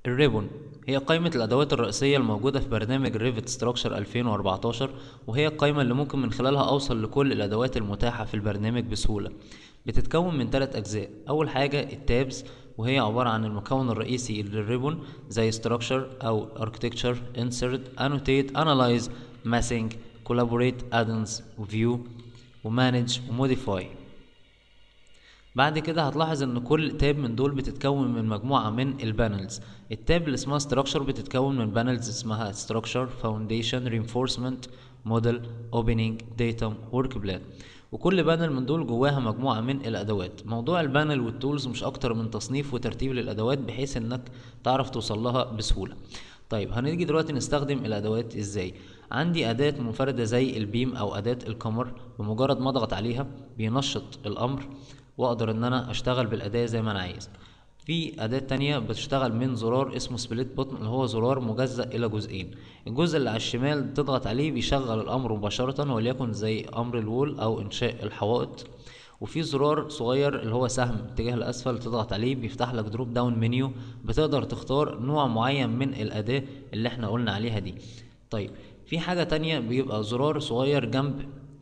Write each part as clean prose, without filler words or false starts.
الريبون هي قائمة الأدوات الرئيسية الموجودة في برنامج ريفت ستراكشر 2014، وهي القائمة اللي ممكن من خلالها أوصل لكل الأدوات المتاحة في البرنامج بسهولة. بتتكون من 3 أجزاء. أول حاجة التابز، وهي عبارة عن المكون الرئيسي للريبون زي ستراكشر أو architecture insert annotate analyze massing collaborate add-ins view وmanage وmodify. بعد كده هتلاحظ ان كل تاب من دول بتتكون من مجموعة من البانلز. التاب اللي اسمها structure بتتكون من بانلز اسمها structure foundation reinforcement model opening datum work plan، وكل بانل من دول جواها مجموعة من الادوات. موضوع البانل والتولز مش اكتر من تصنيف وترتيب للادوات بحيث انك تعرف توصل لها بسهولة. طيب هنيجي دلوقتي نستخدم الادوات ازاي. عندي اداة منفردة زي البيم او اداة القمر، بمجرد ما اضغط عليها بينشط الامر واقدر ان انا اشتغل بالاداة زي ما انا عايز. في اداة تانية بتشتغل من زرار اسمه سبليت بوتن، اللي هو زرار مجزأ الى جزئين. الجزء اللي على الشمال تضغط عليه بيشغل الامر مباشرة، وليكن زي امر الوول او انشاء الحوائط. وفي زرار صغير اللي هو سهم اتجاه الاسفل تضغط عليه بيفتح لك دروب داون منيو، بتقدر تختار نوع معين من الاداة اللي احنا قلنا عليها دي. طيب في حاجة تانية بيبقى زرار صغير جنب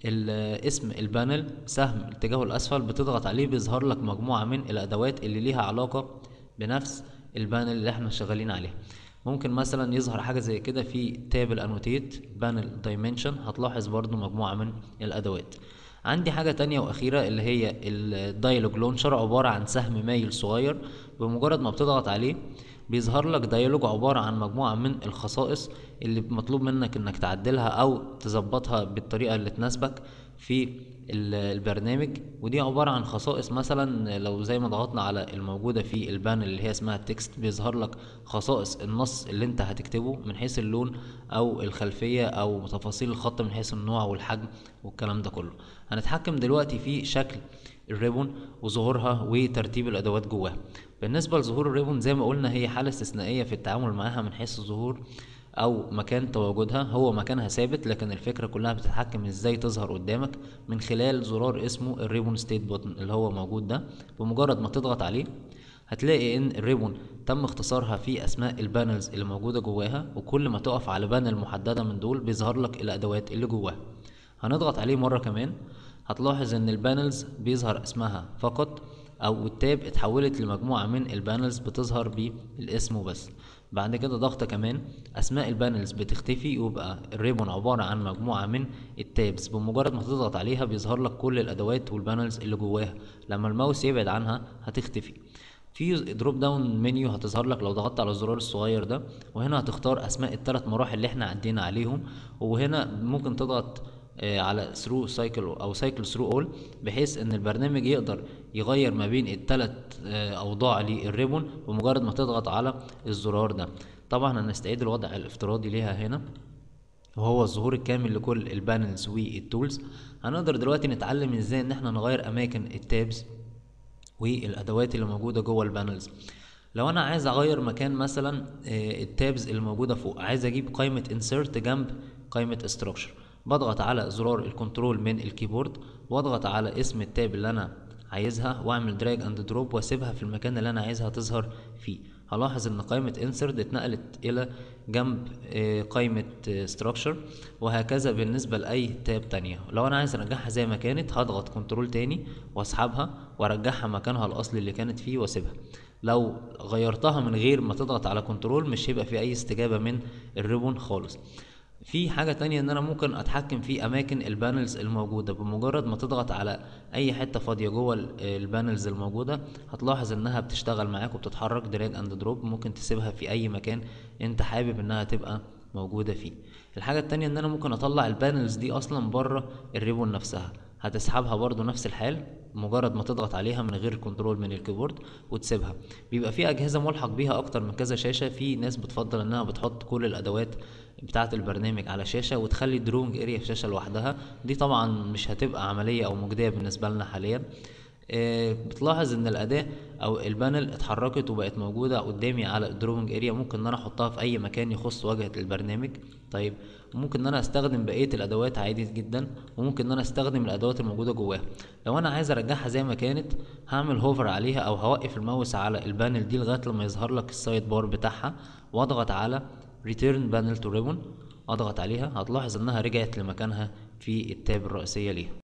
اسم البانل، سهم اتجاهه الاسفل بتضغط عليه بيظهر لك مجموعة من الادوات اللي ليها علاقة بنفس البانل اللي احنا شغالين عليها. ممكن مثلا يظهر حاجة زي كده في تاب الانوتيت بانل دايمنشن، هتلاحظ برضو مجموعة من الادوات. عندي حاجة تانية واخيرة اللي هي الدايلوج لونشر، عبارة عن سهم مايل صغير، بمجرد ما بتضغط عليه بيظهر لك ديالوج عبارة عن مجموعة من الخصائص اللي مطلوب منك انك تعدلها او تظبطها بالطريقة اللي تناسبك في البرنامج. ودي عبارة عن خصائص، مثلا لو زي ما ضغطنا على الموجودة في البانل اللي هي اسمها التكست بيظهر لك خصائص النص اللي انت هتكتبه من حيث اللون او الخلفية او تفاصيل الخط من حيث النوع والحجم والكلام ده كله. هنتحكم دلوقتي في شكل الريبون وظهورها وترتيب الادوات جواها. بالنسبة لظهور الريبون زي ما قلنا هي حالة استثنائية في التعامل معاها من حيث الظهور او مكان تواجدها. هو مكانها ثابت، لكن الفكرة كلها بتتحكم ازاي تظهر قدامك من خلال زرار اسمه الريبون ستيت بوتن اللي هو موجود ده. بمجرد ما تضغط عليه هتلاقي ان الريبون تم اختصارها في اسماء البانلز اللي موجودة جواها، وكل ما تقف على بانل محددة من دول بيظهر لك الادوات اللي جواها. هنضغط عليه مرة كمان، هتلاحظ ان البانلز بيظهر اسمها فقط، او التاب اتحولت لمجموعة من البانلز بتظهر بالاسم وبس. بعد كده ضغطة كمان اسماء البانلز بتختفي، ويبقى الريبون عبارة عن مجموعة من التابز. بمجرد ما تضغط عليها بيظهر لك كل الادوات والبانلز اللي جواها، لما الماوس يبعد عنها هتختفي. في دروب داون منيو هتظهر لك لو ضغطت على الزرار الصغير ده، وهنا هتختار اسماء الثلاث مراحل اللي احنا عدينا عليهم. وهنا ممكن تضغط على ثرو سايكل او سايكل ثرو اول، بحيث ان البرنامج يقدر يغير ما بين الثلاث اوضاع للريبون بمجرد ما تضغط على الزرار ده. طبعا هنستعيد الوضع الافتراضي ليها هنا، وهو الظهور الكامل لكل البانلز والتولز. هنقدر دلوقتي نتعلم ازاي ان احنا نغير اماكن التابز والادوات اللي موجوده جوه البانلز. لو انا عايز اغير مكان مثلا التابز اللي موجوده فوق، عايز اجيب قائمه انسيرت جنب قائمه استراكشر، بضغط على زرار الكنترول من الكيبورد واضغط على اسم التاب اللي انا عايزها واعمل دراج اند دروب واسيبها في المكان اللي انا عايزها تظهر فيه. هلاحظ ان قائمة insert اتنقلت الى جنب قائمة structure، وهكذا بالنسبة لأي تاب تانية. لو انا عايز ارجعها زي ما كانت هضغط كنترول تاني واسحبها وارجعها مكانها الاصلي اللي كانت فيه واسيبها. لو غيرتها من غير ما تضغط على كنترول مش هيبقى في اي استجابة من الريبون خالص. في حاجة تانية ان انا ممكن اتحكم في اماكن البانلز الموجودة. بمجرد ما تضغط على اي حتة فاضية جوه البانلز الموجودة هتلاحظ انها بتشتغل معاك وبتتحرك دراج اند دروب، ممكن تسيبها في اي مكان انت حابب انها تبقى موجودة فيه. الحاجة التانية ان انا ممكن اطلع البانلز دي اصلا بره الريبون نفسها. هتسحبها برضو نفس الحال، مجرد ما تضغط عليها من غير الكنترول من الكيبورد وتسيبها. بيبقى في اجهزة ملحق بيها اكتر من كذا شاشة. في ناس بتفضل انها بتحط كل الادوات بتاعة البرنامج على شاشة وتخلي الدروينج اريا في شاشة لوحدها. دي طبعا مش هتبقى عملية او مجدية بالنسبة لنا حاليا. بتلاحظ ان الاداة او البانل اتحركت وبقت موجودة قدامي على الدروينج اريا. ممكن ان انا احطها في اي مكان يخص واجهة البرنامج. طيب ممكن ان انا استخدم بقية الادوات عادي جدا، وممكن ان انا استخدم الادوات الموجودة جواها. لو انا عايز ارجعها زي ما كانت، هعمل هوفر عليها او هوقف الماوس على البانل دي لغاية لما يظهر لك السايد بار بتاعها، واضغط على return panel to ribbon. اضغط عليها، هتلاحظ انها رجعت لمكانها في التاب الرئيسية ليها.